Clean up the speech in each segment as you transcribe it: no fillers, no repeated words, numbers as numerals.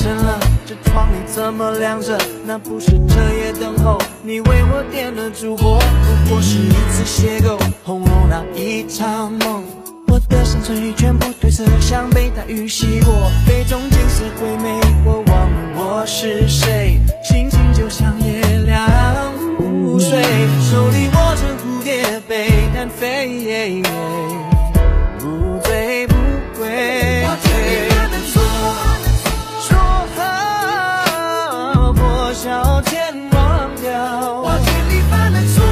深了，这窗里怎么亮着？那不是彻夜等候，你为我点了烛火。不过是一次邂逅，轰隆那一场梦。我的山水全部褪色，像被大雨洗过。杯中景色归美，我忘了我是谁。心情就像月亮午睡，手里握着蝴蝶杯单飞，不醉不归。我听你般的说好，破晓前忘掉。我听你般的说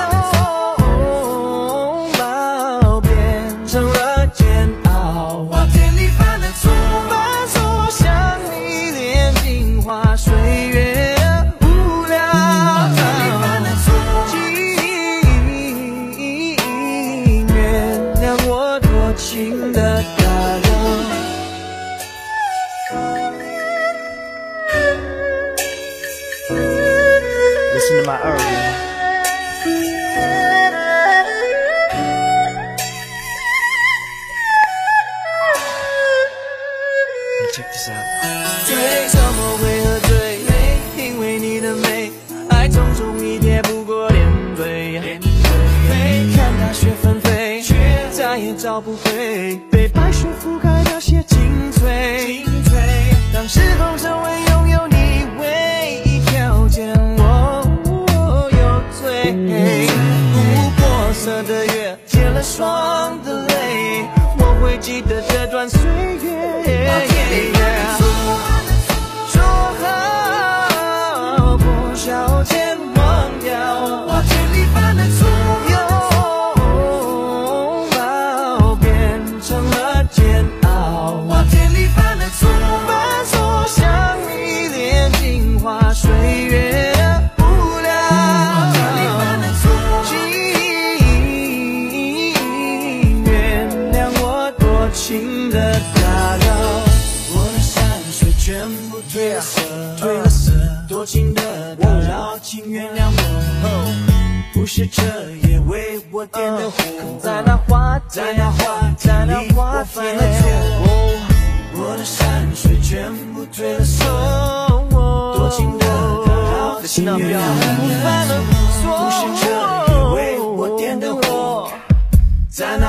拥抱变成了煎熬。我听你般的说反锁向你连镜花水月无聊。我听你般的说请原谅我多情的打扰。Listen to my early. Check this out. 醉怎么会喝醉？因为你的美，爱匆匆一瞥不过点缀。看大雪纷飞，却再也找不回被白雪覆盖那些精粹。当时空成为拥有你唯一条件，我有罪。琥珀色的月，添了霜的泪，我会记得这段岁月。说好破晓前忘掉，我听你般的错，拥抱变成了煎熬。我听你般的错，反锁向你连镜花水月无聊。我听你般的错，请原谅我多情的打扰。我的山水全部褪了色，多情的打扰，请原谅我。不是彻夜为我点的火，在那花田里我犯了错。我的山水全部褪了色，多情的打扰，请原谅我。不是彻夜为我点的火，在那